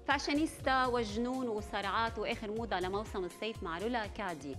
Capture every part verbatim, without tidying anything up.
فاشينيستا وجنون وصرعات واخر موضه لموسم الصيف مع رولا كادي.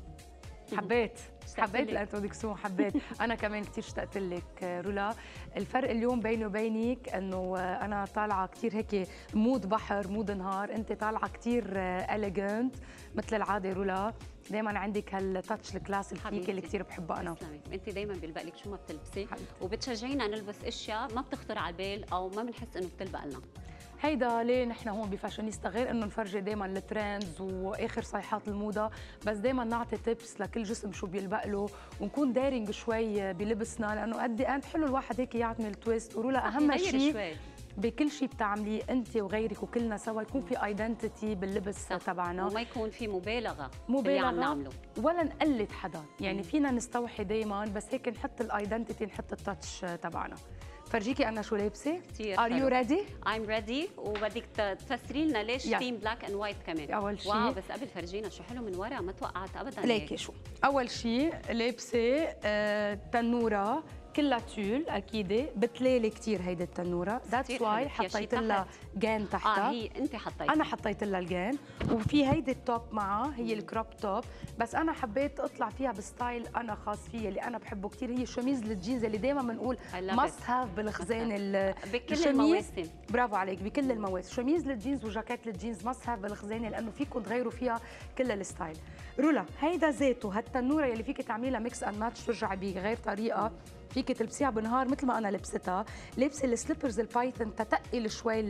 حبيت حبيت الانترودكسيون، حبيت. انا كمان كثير اشتقت لك رولا. الفرق اليوم بيني وبينك انه انا طالعه كثير هيك مود بحر مود نهار، انت طالعه كثير اليجنت مثل العاده. رولا دائما عندك هالتاتش الكلاس الفيكي اللي كثير بحبه انا. تسلمي، انت دائما بيلبق لك شو ما بتلبسي وبتشجعينا نلبس اشياء ما بتخطر على البال او ما بنحس انه بتلبق لنا. هيدا ليه نحن هون بفاشينيستا، غير انه نفرجي دائما الترندز واخر صيحات الموضه، بس دائما نعطي تيبس لكل جسم شو بيلبق له ونكون دايرنج شوي بلبسنا، لانه قد ايه حلو الواحد هيك يعمل تويست. ورولا اهم شيء بكل شيء بتعمليه انت وغيرك وكلنا سوا يكون في ايدنتيتي باللبس تبعنا، وما يكون في مبالغه مبالغه اللي عم نعمله ولا نقلد حدا، يعني فينا نستوحي دائما بس هيك نحط الايدنتيتي نحط التاتش تبعنا. فرجيكي انا شو لابسه. كثير ار يو ريدي؟ ايم ريدي، وبدك تفسري لنا ليش تيم بلاك اند وايت كمان. اول شيء واو، بس قبل فرجينا شو حلو من ورا، ما توقعت ابدا. ليكي شو اول شيء لابسه آه تنوره كلها تول اكيد بتليلي كثير هيدي التنوره، ذاتس واي حطيت لها جان تحتها. اه هي انت حطيتها، انا حطيت لها الجان، وفي هيدي التوب معها هي الكروب توب، بس انا حبيت اطلع فيها بستايل انا خاص فيي اللي انا بحبه كثير، هي شميز الجينز اللي دائما بنقول ماست هاف بالخزان بكل المواسم. برافو عليك، بكل المواسم شميز الجينز وجاكيت الجينز ماست هاف بالخزانه، لانه فيكم تغيروا فيها كل الستايل. رولا هيدا ذاته هالتنوره يلي فيك تعملي لها ميكس اند ماتش ترجعي بغير طريقه، فيك تلبسيها بالنهار مثل ما انا لبستها، لابسه السليبرز البايثون تتقل شوي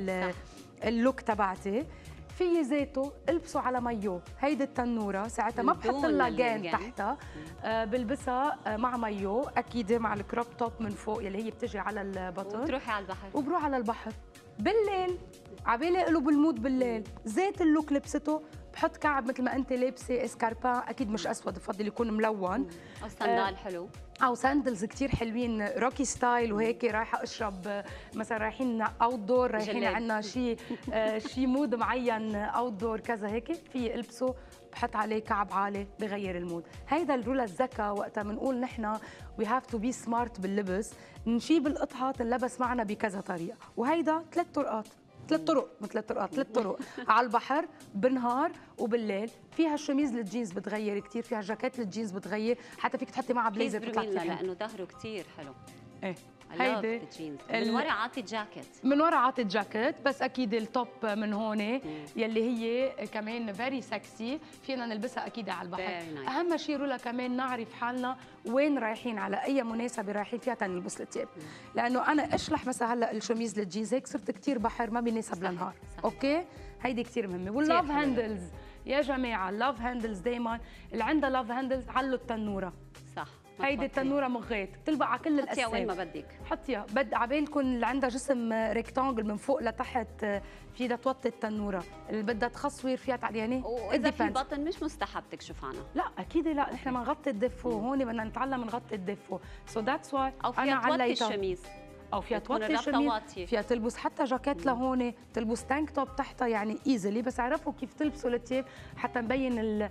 اللوك تبعتي. في ذاته البسه على مايو، هيدي التنوره ساعتها ما بحط لها جان تحتها، آه بلبسها آه مع مايو اكيد مع الكروب توب من فوق يلي هي بتجي على البطن، وتروحي على البحر وبروح على البحر بالليل عبالي قلب المود بالليل. ذات اللوك لبسته بحط كعب مثل ما انت لابسه اسكاربان، اكيد مش اسود بفضل يكون ملون، او سندال آه حلو او ساندلز كثير حلوين روكي ستايل، وهيك رايحه اشرب مثلا رايحين اوت دور، رايحين عندنا شيء آه شيء مود معين اوت دور كذا هيك في البسه بحط عليه كعب عالي بغير المود. هيدا الرولا الذكاء وقتها بنقول نحن وي هاف تو بي سمارت باللبس، نجيب القطعه تنلبس معنا بكذا طريقه، وهيدا ثلاث طرقات ثلاث طرق مو ثلاث طرقات ثلاث طرق على البحر بالنهار وبالليل. فيها الشميز الجينز بتغير كثير، فيها جاكيت الجينز بتغير، حتى فيك تحطي معها بليزر بتطلع كثير لانه ظهره كثير حلو. ايه هيدي من ورا عاطي جاكيت، من ورا عاطي جاكيت، بس اكيد التوب من هون يلي هي كمان فيري سكسي فينا نلبسها اكيد على البحر. اهم شيء رولا كمان نعرف حالنا وين رايحين، على اي مناسبه رايحين فيها تنلبس الثياب، لانه انا اشلح مثلا هلا الشميز الجينز هيك صرت كثير بحر ما بيناسب للنهار. اوكي هيدي كثير مهمه. واللاف هاندلز يا جماعه، اللاف هاندلز دائما اللي عندها لاف هاندلز علوا التنوره. صح، هيدي التنوره مغيت بتلبق على كل الاساس، حطيها وين ما بدك، حطيها بد عبالكم اللي عندها جسم ريكتانجل من فوق لتحت في بدها توطي التنوره، اللي بدها تخصوير فيها تعلياني، واذا في بطن مش مستحب تكشف عنها. لا اكيد لا، نحن ما نغطي الدفو، هون بدنا نتعلم نغطي الدفو، سو ذاتس واي انا عليتها الشميز، او فيها توطي الشميز، فيها تلبس حتى جاكيت لهون، تلبس تانك توب تحتها يعني ايزلي، بس عرفوا كيف تلبسوا الثياب حتى نبين ال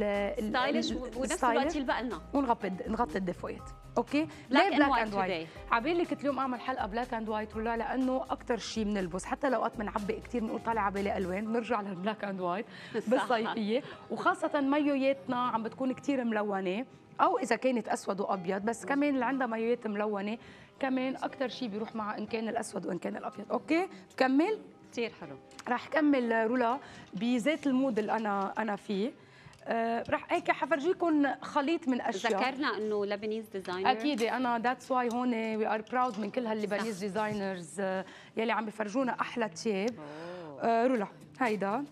ستايلش ونفس الوقت يلبق لنا ونغطي نغطي الدفوات. اوكي ليه بلاك اند وايت؟ عبالي كنت اليوم اعمل حلقه بلاك اند وايت ولا، لانه اكثر شيء بنلبس حتى لو وقت بنعبي كثير بنقول طالع عبالي الوان، بنرجع للبلاك اند وايت بالصيفيه، وخاصه مايوياتنا عم بتكون كثير ملونه، او اذا كانت اسود وابيض، بس كمان اللي عندها مايوات ملونه كمان اكثر شيء بيروح معها ان كان الاسود وان كان الابيض. اوكي بكمل كثير حلو. رح كمل رولا بذات المود اللي انا انا فيه. آه رح هيك حفرجيكم خليط من اشياء. ذكرنا انه لبنيز ديزاينر اكيد، انا ذاتس واي هون وي ار براود من كل هاللبنيز ديزاينرز آه يلي عم بفرجونا احلى ثياب. آه رولا هيدا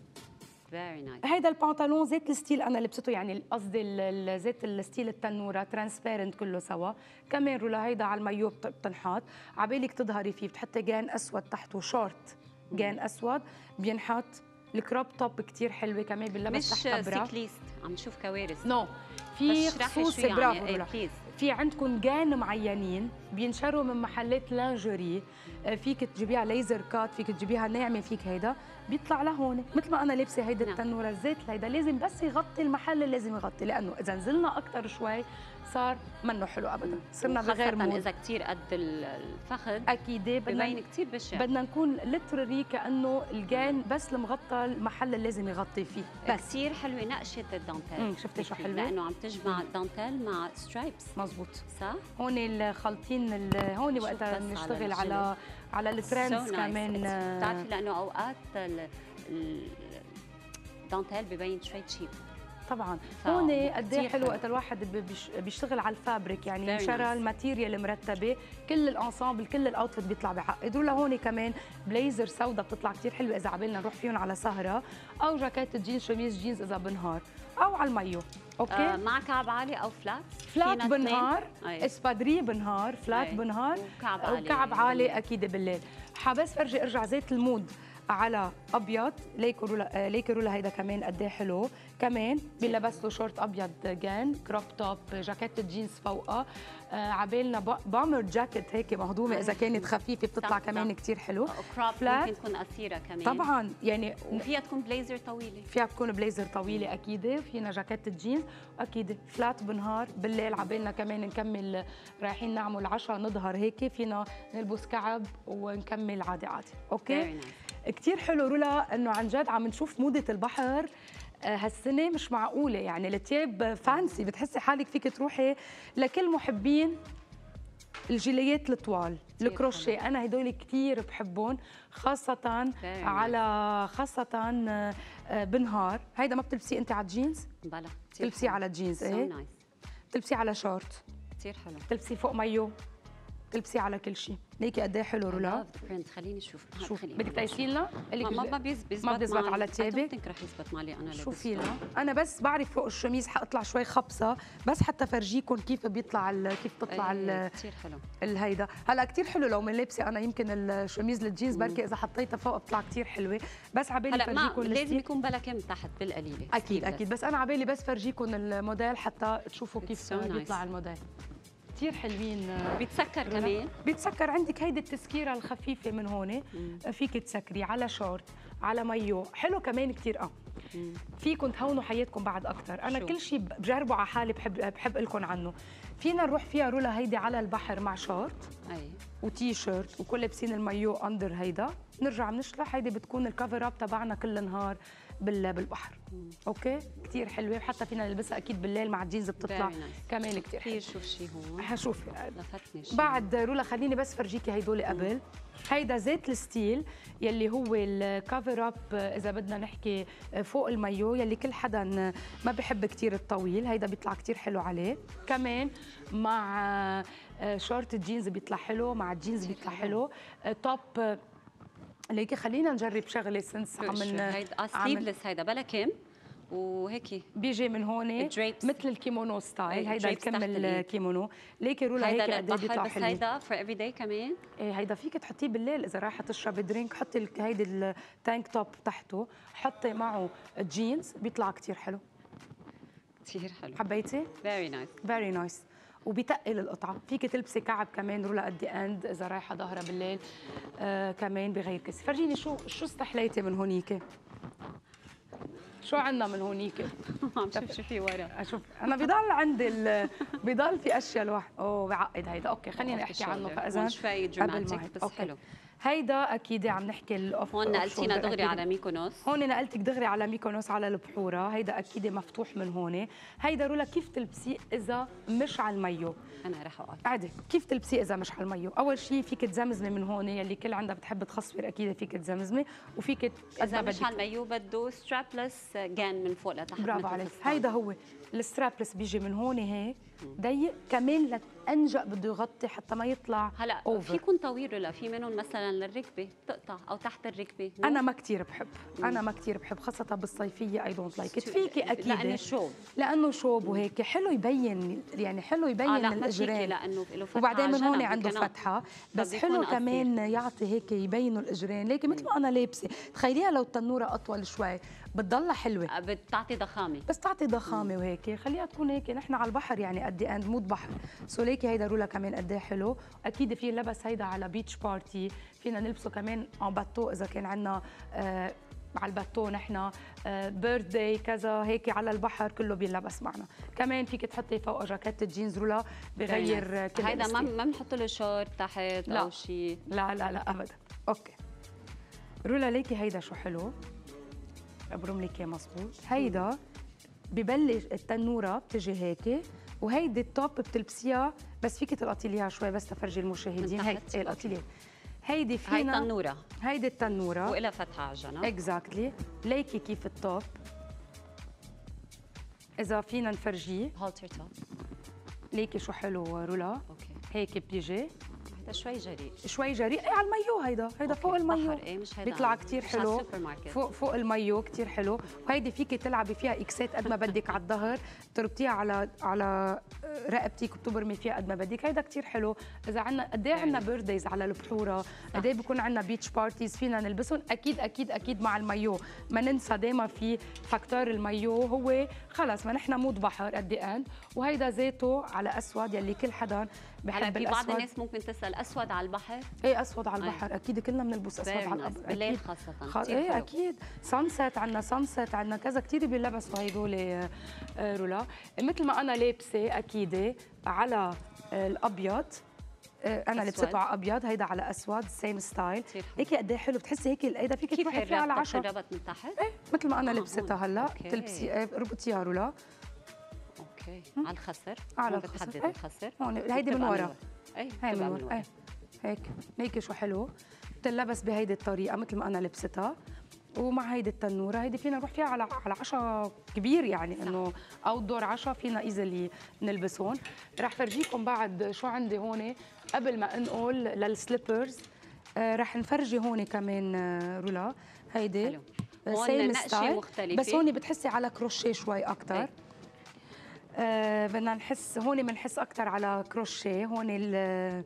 فيري نايس، هيدا البنطلون ذات الستيل انا لبسته، يعني قصدي ذات الستيل التنوره ترانسبيرنت كله سوا. كمان رولا هيدا على المايو بتنحط، عبالك تظهري فيه بتحطي جان اسود تحته شورت، جان اسود بينحط. الكروب توب كثير حلوه كمان باللبس تحت برا، مش سيكليست عم نشوف كوارث. نو no. في خصوص يعني برافو رولا، في عندكم جان معينين بينشروا من محلات لانجري، فيك تجيبيها ليزر كات، فيك تجيبيها ناعمه، فيك هيدا بيطلع لهون مثل ما انا لابسه هيدي التنوره الزيت. هيدا لازم بس يغطي المحل، لازم يغطي، لانه اذا نزلنا اكثر شوي صار منه حلو ابدا، صرنا بغير مود. اذا كثير قد الفخذ اكيد ببين كثير بشع. بدنا نكون لترري كانه الجان بس المغطى المحل اللي لازم يغطي فيه بس. كثير حلوه نقشه الدانتيل. شفتي شو حلوه؟ لانه عم تجمع دانتيل مع سترايبس. مظبوط صح؟ هون الخلطين هون وقتها بنشتغل على على الترندز كمان. بتعرفي لانه اوقات الدانتيل ببين شوي تشيب. طبعا هون قد ايه حلو وقت الواحد بيشتغل على الفابريك، يعني شرى الماتيريال مرتبه، كل الانسامبل كل الاوتفيت بيطلع بعقد. ولهون كمان بليزر سودا بتطلع كثير حلوه اذا عبالنا نروح فيهم على سهره، او جاكيت جينز شميز جينز اذا بالنهار، او على الميو. اوكي آه مع كعب عالي او فلات. فلات بالنهار، اسبادري بالنهار، فلات أي. بالنهار وكعب عالي, وكعب عالي اكيد بالليل. حابس فرجي ارجع زيت المود على ابيض. ليكو رولا ليكو رولا هيدا كمان قد ايه حلو، كمان بيلبس له شورت ابيض جان، كروب توب، جاكيت جينز فوقها، آه عبالنا بامر جاكيت هيك مهضومه اذا كانت خفيفه بتطلع كمان كثير حلو. كروب ممكن تكون قصيره كمان طبعا، يعني وفيها تكون بليزر طويله. فيها تكون بليزر طويله اكيد. فينا جاكيت جينز واكيد فلات بالنهار، بالليل عبالنا كمان نكمل رايحين نعمل عشاء نظهر هيك فينا نلبس كعب ونكمل عادي عادي. اوكي كثير حلو رولا انه عن جد عم نشوف موضه البحر هالسنه مش معقوله، يعني الثياب فانسي، بتحسي حالك فيك تروحي لكل محبين الجيليات الطوال الكروشيه. انا هدول كثير بحبهم، خاصه على خاصه بالنهار. هيدا ما بتلبسيه انت على الجينز؟ بلا بتلبسيه على الجينز. ايه بتلبسيه على شورت كثير حلو، بتلبسيه فوق مايو، تلبسيه على كل شيء. ليكي قد ايه حلو رولا. خليني اشوف شوف بدك تقيسي لنا؟ ما ما بيزبط ما بيزبط على تيابك. ما رح يزبط معي انا. شوفي لنا، انا بس بعرف فوق الشميز حاطلع شوي خبصه بس حتى فرجيكم كيف بيطلع كيف بتطلع ايه كثير حلو الهيدا. هلا كثير حلو لو من لابسه انا يمكن الشميز الجينز بركي اذا حطيتها فوق بتطلع كثير حلوه، بس عبالي فرجيكم لازم يكون بلا كم تحت بالقليله. اكيد اكيد بس انا عبالي بس فرجيكم الموديل حتى تشوفوا كيف بيطلع الموديل. كثير حلوين. بيتسكر كمان؟ بيتسكر. عندك هيدي التسكيره الخفيفه من هون، فيك تسكري على شورت على مايو حلو كمان كثير. اه فيكم تهونوا حياتكم بعد اكثر. انا شو. كل شيء بجربه على حالي بحب بحب لكم عنه. فينا نروح فيها رولا هيدي على البحر مع شورت اي وتي شيرت وكل لابسين المايو اندر هيدا، نرجع بنشلح. هيدي بتكون الكفر اب تبعنا كل النهار بالبحر. مم. اوكي كثير حلوه، حتى فينا نلبسها اكيد بالليل مع الجينز بتطلع كمان كثير حلوه. شوف شي هون حشوفي لفتني شي بعد رولا. خليني بس فرجيكي هيدول قبل. هيدا زيت الستيل يلي هو الكفر اب اذا بدنا نحكي فوق المايو، يلي كل حدا ما بحب كثير الطويل، هيدا بيطلع كثير حلو عليه. كمان مع شورت الجينز بيطلع حلو، مع الجينز بيطلع حلو. توب ليكي خلينا نجرب شغله سنس عم هيدا سليفلس، هيدا بلا كم وهيك بيجي من هون مثل الكيمونو ستايل. هيدا يكمل الكيمونو. ليكي رولا هيك قد ايه بيطلع حلو. هيدا فور افري داي كمان. ايه هيدا فيك تحطيه بالليل اذا رايحه تشربي درينك، حطي هيدي التانك توب تحته، حطي معه جينز بيطلع كثير حلو. كثير حلو. حبيتي؟ فيري نايس فيري نايس. وبيتقل القطعه. فيك تلبسي كعب كمان رولا قد اند اذا رايحه ظهرها بالليل. آه كمان بغير كس. فرجيني شو شو استحليتي من هونيك. شو عندنا من هونيك؟ عم شوف شو في ورا. اشوف انا بضل عندي بضل في اشياء الواحد. اوه بعقد هيدا. اوكي خلينا نحكي عنه فاذا شوي دراماتيك بس أوكي. حلو. هيدا اكيد عم نحكي الاوف. هون نقلتينا دغري على ميكونوس. هون نقلتك دغري على ميكونوس على البحوره. هيدا اكيد مفتوح من هون. هيدا رولا كيف تلبسيه اذا مش على الميو؟ انا رح اقول عادي كيف تلبسيه اذا مش على الميو. اول شيء فيك تزمزمي من هون، يلي كل عندها بتحب تخصفر اكيد فيك تزمزمي. وفيك اذا مش على الميو بده سترابلس جان من فوق لتحت. برافو عليك. هيدا هو السترابلس بيجي من هون هيك ضيق كمان لانجق بده يغطي حتى ما يطلع هلا أوفر. في يكون طويل ولا في منهم مثلا للركبه بتقطع او تحت الركبه؟ انا ما كثير بحب. مم. انا ما كثير بحب خاصه بالصيفيه. اي دونت لايك ات. فيكي اكيد لانه شوب لانه شوب وهيك حلو يبين، يعني حلو يبين آه الاجرين. لانه له فتحه وبعدين من هون عنده فتحه بس حلو كمان يعطي هيك يبينوا الاجرين. ليكي مثل ما انا لابسه. تخيليها لو التنوره اطول شوي بتضلها حلوه، بتعطي ضخامه بس تعطي ضخامه وهيك خليها تكون هيك. نحن على البحر يعني قد ايه اند مود بحر. سو ليكي هيدا رولا كمان قد ايه حلو. اكيد في لبس هيدا على بيتش بارتي. فينا نلبسه كمان ان باتو اذا كان عندنا آه على الباتو نحن بيرث داي كذا هيك على البحر كله بينلبس معنا. كمان فيك تحطي فوق جاكيت جينز رولا بغير كل هيدا ما ما بنحط له شورت تحت او شيء. لا لا لا ابدا. اوكي رولا ليكي هيدا شو حلو، ابرم لك اياه مضبوط. هيدا ببلش التنوره بتجي هيك، وهيدي التوب بتلبسيها بس فيك تلقطي ليها شوي بس تفرجي المشاهدين. هيك ايه القطي لي هيدي فينا. هيدي التنوره، هيدي التنوره وإلها فتحه على الجنب. اكزاكتلي. ليكي كيف التوب، اذا فينا نفرجيه. هالتر توب. ليكي شو حلو رولا. اوكي هيك بيجي هيدا شوي جريء، شوي جريء. ايه على المايو هيدا هيدا أوكي. فوق المايو. إيه مش هيدا بيطلع كثير حلو فوق فوق المايو، كثير حلو. وهيدي فيكي تلعبي فيها اكسات قد ما بدك على الظهر، تربطيها على على رقبتك وبتبرمي فيها قد ما بدك. هيدا كثير حلو. اذا عندنا قد ايه عندنا بيرثديز على البحوره، قد ايه بكون عندنا بيتش بارتيز فينا نلبسهم اكيد اكيد اكيد مع المايو. ما ننسى دائما في فاكتور المايو، هو خلص ما نحن مود بحر قد ايه. وهيدا زيته على اسود يلي كل حدا بحب الاسود. في بعض الناس ممكن تسال اسود على البحر. ايه اسود على البحر. أي. اكيد كلنا بنلبس اسود على البحر بالليل خاصه. خ... ايه حلو. اكيد سانسيت عندنا سانسيت عندنا كذا كثير بيلبسوا هدول رولا. مثل ما انا لابسه اكيد على الابيض، انا لبسته على ابيض، هيدا على اسود سيم ستايل. هيك قد ايه حلو. بتحسي هيك هيدا فيك تروحي فيها على عشرة. كيف ربط من تحت؟ ايه مثل ما انا آه لبستها هلا. تلبسي ربطيها رولا. اوكي على الخصر. على الخصر. بتحدد الخصر. هون هيدي من ورا. اي هي من ورا. هيك هيك شو حلو. بتلبس بهيدي الطريقه مثل ما انا لبستها، ومع هيدي التنوره. هيدي فينا نروح فيها على على عشاء كبير، يعني انه اوت دور عشاء فينا ايزلي نلبسهم. رح فرجيكم بعد شو عندي هون قبل ما انقل للسليبرز. آه رح نفرجي هون كمان آه رولا. هيدي سيم ستايل بس هون بتحسي على كروشيه شوي اكثر. آه بدنا نحس هون بنحس اكثر على كروشيه. هون ال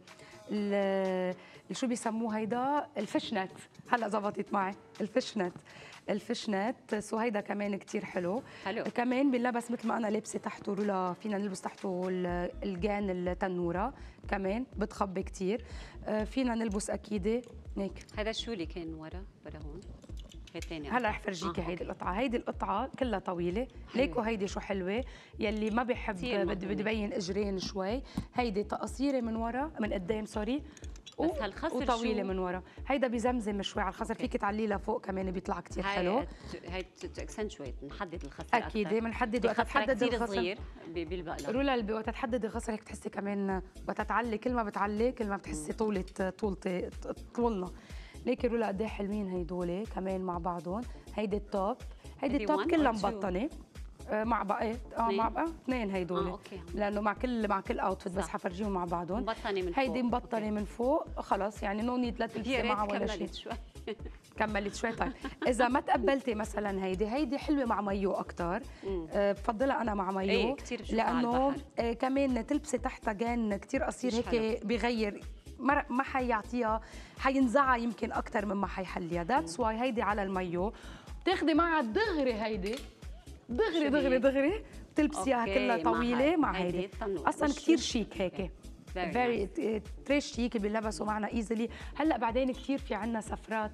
ال شو بيسموه هيدا الفشنت. هلا زبطت معي الفشنت. الفشنت سو هيدا كمان كثير حلو. حلو كمان بنلبس مثل ما انا لابسه تحته رولا. فينا نلبس تحته الجان التنوره كمان بتخبي كثير. فينا نلبس اكيد هيك. هذا شو اللي كان ورا ورا هون؟ هي ثاني. هلا رح فرجيكي. آه هيدي القطعه. هيدي القطعه كلها طويله. ليكو هيدي شو حلوه. يلي ما بحب بدي بدي ببين اجرين شوي. هيدي قصيره من ورا من قدام سوري، بس هالخصر وطويله من ورا. هيدا بزمزم شوي على الخصر. فيك تعلي لها فوق كمان بيطلع كثير حلو. هي اكسنشويت نحدد الخصر اكيد بنحدد وقت تحدد الخصر صغير بيلبق لها رولا. وقت تحدد الخصر هيك بتحسي كمان وقت تعلي. كل ما بتعلي كل ما بتحسي طولة طولتي طولنا. ليكي رولا قد ايه حلوين هيدول كمان مع بعضهم. هيدي التوب. هيدي التوب كلها مبطنه مع بقى اه مع بقى اثنين هيدول. آه، أوكي. لانه مع كل مع كل اوتفيت بس حفرجيهم مع بعضهم. مبطنه من فوق. هيدي مبطنه من فوق خلص، يعني نو نيد لا تلبسي معها ولا شيء. كملت شوي كملت شوي. طيب اذا ما تقبلتي مثلا هيدي هيدي حلوه مع مايو اكثر. أه بفضلها انا مع مايو. ايه كثير لانه آه كمان تلبسي تحتها جان كثير قصير هيك بغير ما حيعطيها، حينزعها يمكن اكثر مما حيحليها. ذاتس واي هيدي على المايو بتاخدي معها دغري. هيدي دغري دغري دغري بتلبسيها كلها طويله مع هيدي. اصلا كثير شيك هيك. فيري تري شيك بيلبسوا معنا ايزلي. هلا بعدين كثير في عندنا سفرات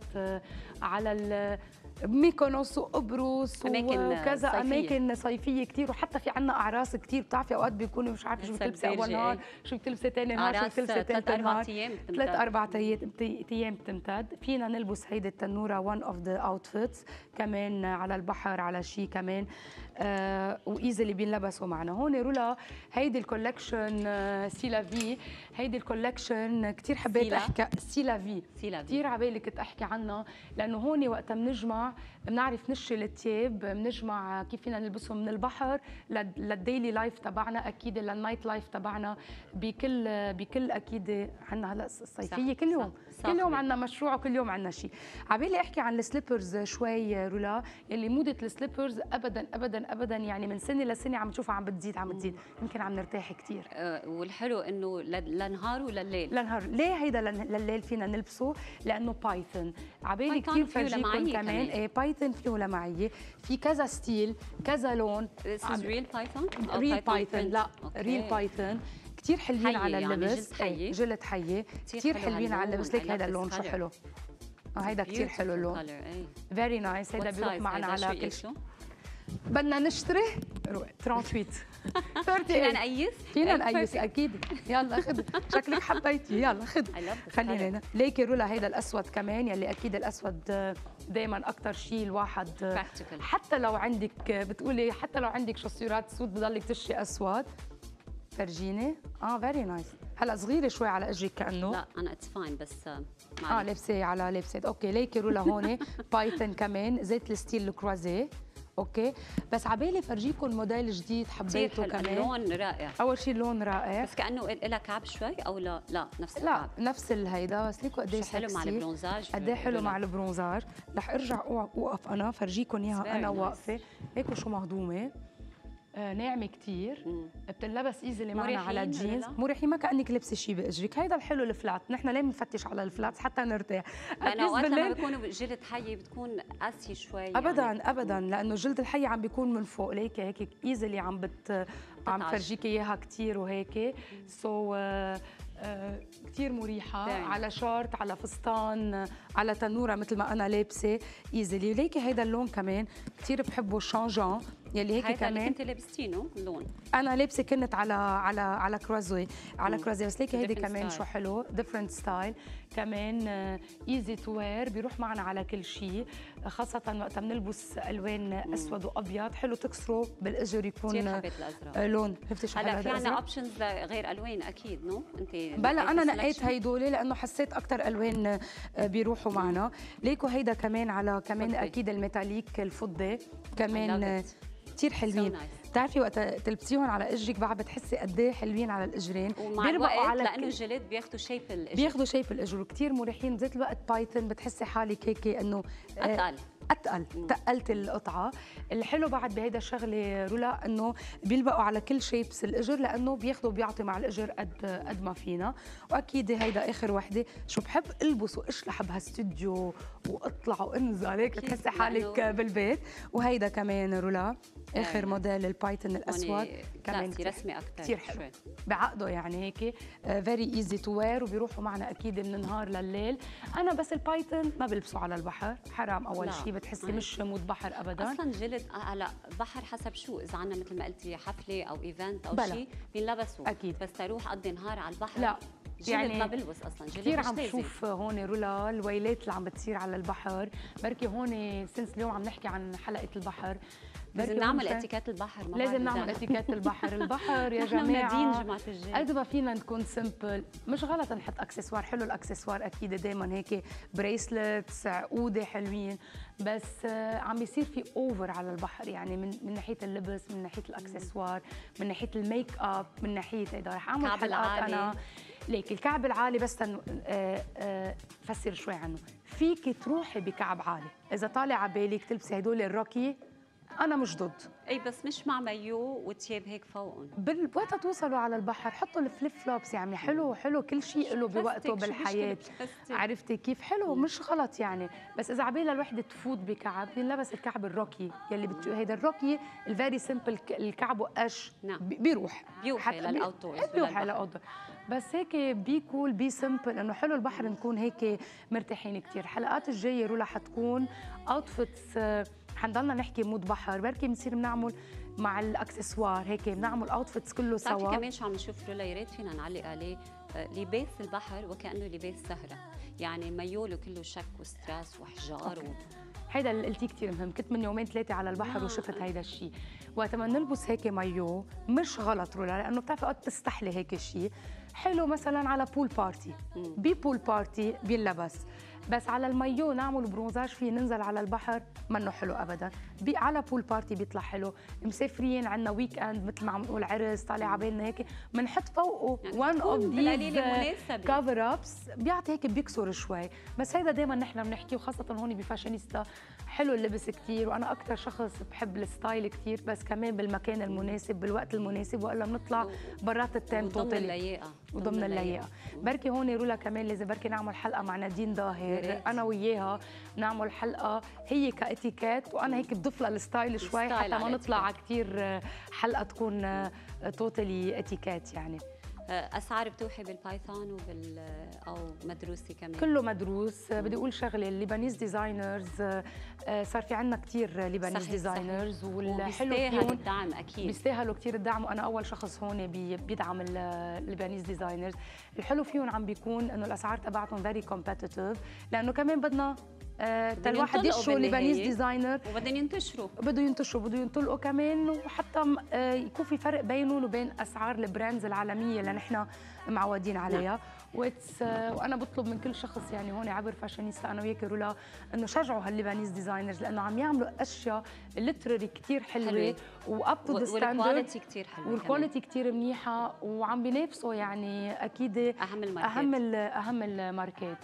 على ميكونوس وقبرص وكذا اماكن صيفيه كثير، وحتى في عندنا اعراس كثير. بتعرفي اوقات بيكونوا مش عارفه شو بتلبسي اول نهار، شو بتلبسي ثاني نهار، شو بتلبسي ثالث نهار. ثلاث اربع ايام بتمتد. فينا نلبس هيدي التنوره وان اوف ذا اوتفيتس كمان على البحر على شيء كمان. آه وايزلي بينلبسوا معنا. هون رولا هيدي الكولكشن آه سيلافي. هيدي الكولكشن كثير حبيت احكي سيلافي. كثير على بالي كنت احكي عنها لانه هون وقتها بنجمع بنعرف نشي الثياب، بنجمع كيف فينا نلبسهم من البحر للديلي لايف تبعنا، اكيد للنايت لايف تبعنا بكل بكل اكيد. عندنا هلا الصيفيه كل يوم صح. كل يوم عندنا مشروع وكل يوم عندنا شيء. عبالي احكي عن السليبرز شوي رولا. يلي موضه السليبرز ابدا ابدا ابدا يعني من سنه لسنه عم نشوفها عم بتزيد عم بتزيد. يمكن عم نرتاح كثير. أه والحلو انه لنهار ولليل. لنهار. ليه هيدا لليل فينا نلبسه؟ لانه بايثون. عبالي كثير فرجيكم كمان. ايه بايثون فيه لمعيه. في كذا ستيل كذا لون. This is real python؟ ريل بايثون. لا ريل بايثون كثير حلوين على اللبس. يعني جلد حيه. جلد حيه كثير حلوين على اللبس. ليك هذا اللون شو حلو. اه هيدا كثير حلو اللون. فيري نايس. هيدا بيروح معنا على كل شيء. بدنا نشتري ثمانية وثلاثين فينا نقيس؟ فينا نقيس اكيد. يلا خذ، شكلك حبيتي. يلا خذ خلينا هنا. ليكي رولا هيدا الاسود كمان، يلي اكيد الاسود دائما اكثر شيء الواحد براكتيكال. حتى لو عندك بتقولي حتى لو عندك شاسيرات سود بضلك تشتري اسود. فرجيني. اه فيري نايس. هلا صغيره شوي على اجرك كانه. لا انا اتس فاين بس اه لابسه على لابسه. اوكي ليكي رولا هون بايتن كمان زيت الستيل الكروازيه. اوكي بس عبالي فرجيكم موديل جديد حبيته كمان. اللون رائع. اول شيء اللون رائع بس كانه لها كعب شوي او لا؟ لا نفس الكعب. لا نفس الهيدا. بس ليكوا قد ايه حلو مع البرونزاج. قد ايه حلو مع البرونزاج. رح ارجع اوقف انا فرجيكم اياها انا واقفه. هيك شو مهضومه. آه ناعمه كثير. بتنلبس ايزلي معنا على الجينز. مريحين ما كانك لابسه شيء باجرك. هيدا الحلو الفلات. نحن ليه بنفتش على الفلات حتى نرتاح. لانه وقت لما بيكونوا جلد حي بتكون قاسيه شوي. ابدا يعني. ابدا لانه جلد الحي عم بيكون من فوق. ليك هيك ايزلي عم بت عم تفرجيك اياها كثير وهيك. سو so, uh, آه كثير مريحه دايما. على شورت على فستان على تنوره مثل ما انا لابسه ايزلي. وليكي هيدا اللون كمان كثير بحبه شانجون يلي هيك هيدا كمان. اللي كنت لابستينه اللون انا لابسه كنت على على على كروزوي على كروزوي. بس ليكي هيدي كمان شو حلو ديفرنت ستايل كمان. ايزي تو وير بيروح معنا على كل شيء خاصه وقت بنلبس الوان اسود وابيض. حلو تكسره بالاجر يكون كثير حبيت الازرق. لون شفتي شو حلو. هلا في عندنا اوبشنز غير الوان اكيد نو انت؟ بلا انا نقيت هيدول لانه حسيت اكثر الوان بيروحوا معنا. ليكو هيدا كمان على كمان فضي. اكيد الميتاليك الفضه كمان كثير حلوين. so بتعرفي وقت تلبسيهم على اجرك بعد بتحسي قد ايه حلوين على الاجرين. ومع الوقت على لانه الجلد بياخذوا شيب الاجر بياخذوا شيب الاجر وكثير مريحين. بذات الوقت بايتن بتحسي حالك هيك انه اتقل اتقل تقلت القطعه. الحلو بعد بهيدا الشغله رولا انه بيلبقوا على كل شيبس الاجر لانه بياخذوا بيعطي مع الاجر قد قد ما فينا. واكيد هيدا اخر وحده شو بحب البس واشلح بهاستوديو واطلع وانزل هيك بتحسي حالك بالبيت. وهيدا كمان رولا اخر آه. موديل البايتن الاسود كمان رسمي اكثر كثير حلو بعقده يعني هيك فيري ايزي تو وير وبيروحوا معنا اكيد من النهار لليل. انا بس البايتن ما بلبسه على البحر حرام. اول شيء بتحسي مش مود بحر ابدا. اصلا جلد هلا بحر حسب شو اذا عندنا مثل ما قلتي حفله او ايفنت او شيء بينلبسوا اكيد. بس تروح قضي نهار على البحر لا يعني ما بلبس اصلا جلد. كثير عم بشوف هون رولا الويلات اللي عم بتصير على البحر. بركي هون سنس اليوم عم نحكي عن حلقه البحر لازم نعمل اتيكيت البحر. ما لازم نعمل اتيكيت البحر. البحر يا جماعه جماعه الجاي قد ما فينا نكون سمبل. مش غلط نحط اكسسوار حلو. الاكسسوار اكيد دائما هيك بريسلتس عقوده حلوين. بس عم بيصير في اوفر على البحر يعني من من ناحيه اللبس من ناحيه الاكسسوار من ناحيه الميك اب من ناحيه هيدا. رح اعمل حلقات انا ليك الكعب العالي بس تن... آه آه فسر شوي عنه. فيك تروحي بكعب عالي اذا طالع على بالك تلبسي هدول الروكي. أنا مش ضد. اي بس مش مع مايو وتياب هيك فوقهم. وقت توصلوا على البحر حطوا الفليب فلوبس يعني حلو حلو كل شيء له بوقته بالحياة. عرفتي كيف حلو مش غلط يعني. بس إذا عبالها الوحدة تفوت بكعب ينلبس الكعب الروكي يلي بت... هيدا الروكي الفيري سمبل الكعب وقش نعم. بيروح بيوحي للأوتدورز بيوحي للأوتدور. بس هيك بي كول بي سمبل انه حلو البحر نكون هيك مرتاحين كثير. الحلقات الجايه رولا حتكون اوتفيتس حنضلنا نحكي مود بحر. بركي بنصير بنعمل مع الاكسسوار هيك بنعمل اوتفيتس كله سوا. بتعرفي كمان شو عم نشوف رولا يا ريت فينا نعلق عليه لباس البحر وكانه لباس سهره يعني مايوله كله شك وستريس وحجار و... هيدا اللي قلتيه كثير مهم. كنت من يومين ثلاثه على البحر آه. وشفت هيدا الشيء. وقت ما نلبس هيك مايو مش غلط رولا لانه بتعرفي وقت تستحلي هيك شيء حلو مثلا على بول بارتي. بي بول بارتي بينلبس. بس على المايو نعمل برونزاج فيه ننزل على البحر منه حلو ابدا. بي على بول بارتي بيطلع حلو. مسافرين عندنا ويك اند مثل ما عم نقول عرس طالع على بالنا هيك بنحط فوقه وان اوف ذيز كفر ابس بيعطي هيك بيكسر شوي. بس هيدا دائما نحن بنحكي وخاصه هون بفاشينيستا حلو اللبس كثير. وانا اكثر شخص بحب الستايل كثير بس كمان بالمكان المناسب بالوقت المناسب والا بنطلع برات التيم توتالي. وضمن اللياقه وضمن اللياقه. بركي هون رولا كمان لازم بركي نعمل حلقه مع نادين ظاهر انا وياها نعمل حلقه هي كاتيكيت وانا هيك بضيف لها الستايل شوي حتى ما نطلع على كثير حلقه تكون توتالي اتيكيت يعني. اسعار بتوحي بالبايثون وبال او مدروسه كمان؟ كله مدروس. بدي اقول شغله، الليبانيز ديزاينرز صار في عندنا كثير ليبانيز ديزاينرز، والحلو فيهم الدعم اكيد بيستاهلوا كثير الدعم، وانا اول شخص هون بي بيدعم الليبانيز ديزاينرز. الحلو فيهم عم بيكون انه الاسعار تبعتهم فيري كومبيتيتيف، لانه كمان بدنا تا الواحد يشتروا ليبانيز ديزاينر وبدهم ينتشروا بده ينتشروا بده ينطلقوا كمان، وحتى يكون في فرق بينهم وبين اسعار البراندز العالميه اللي نحن معودين عليها. واتس وانا بطلب من كل شخص يعني هون عبر فاشينيستا انا وياك رولا انه شجعوا هالليبانيز ديزاينرز، لانه عم يعملوا اشياء ليترري كثير حلوه واب تو ذا ستاندرد، والكواليتي كثير حلوه والكواليتي كثير منيحه، وعم بينافسوا يعني اكيد اهم الماركات اهم اهم الماركات.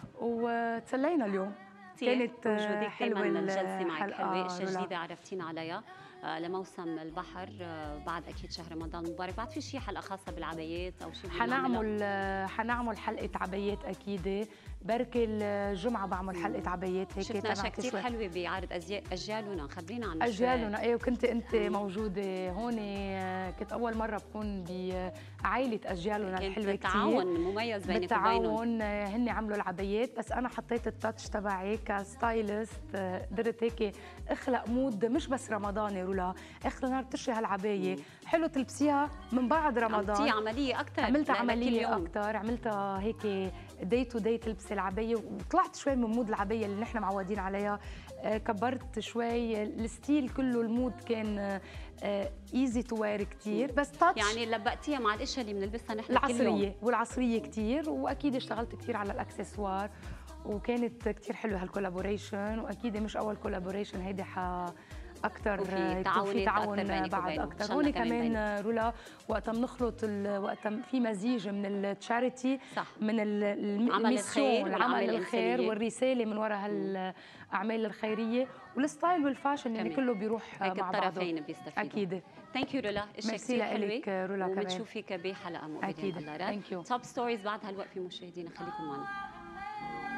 وتسلينا اليوم، كانت حلوه الجلسه معك حلوه، اشياء جديده عرفتينا عليها لموسم البحر. بعد اكيد شهر رمضان مبارك، بعد في شيء حلقه خاصه بالعبايات او شيء؟ حنعمل حنعمل حلقه عبايات اكيد، بركي الجمعه بعمل حلقه عبايات هيك. شفنا اشياء كثير حلوه بعرض اجيالنا، خبرينا عنها. اجيالنا ايه، وكنت انت موجوده هون، كنت اول مره بكون بعائله اجيالنا الحلوه كثير، تعاون مميز بينك وبينهم. بالتعاون هن عملوا العبايات، بس انا حطيت التاتش تبعي كستايلست، قدرت هيك اخلق مود مش بس رمضاني رولا، اخر نهار بتشري هالعبايه حلو تلبسيها من بعد رمضان. عملتيها عمليه اكثر؟ عملتها عمليه اكثر، عملتها هيك داي تو داي تلبسي العبايه، وطلعت شوي من مود العبايه اللي نحن معودين عليها، كبرت شوي الستيل كله، المود كان ايزي تو وير كثير، بس تاتش يعني لبقتيها مع الاشياء اللي بنلبسها نحن العصريه كل يوم. والعصريه كثير، واكيد اشتغلت كثير على الاكسسوار، وكانت كثير حلوه هالكولابوريشن، واكيد مش اول كولابوريشن، هيدي ح اكثر وفي تعاون في تعاون بعد اكثر. هون كمان رولا وقتها بنخلط وقتها في مزيج من التشاريتي، من الميسيون، العمل الخير والرساله من وراء هالاعمال الخيريه، والستايل والفاشن يعني كله بيروح مع بعضه، الطرفين بيستفيدوا. اكيد. ثانك يو رولا، اشياء كثير حلوه رولا كمان، وبنشوفك بحلقه مقبله. اكيد. ثانك يو. توب ستوريز بعد هالوقفه مشاهدينا، خليكم معنا.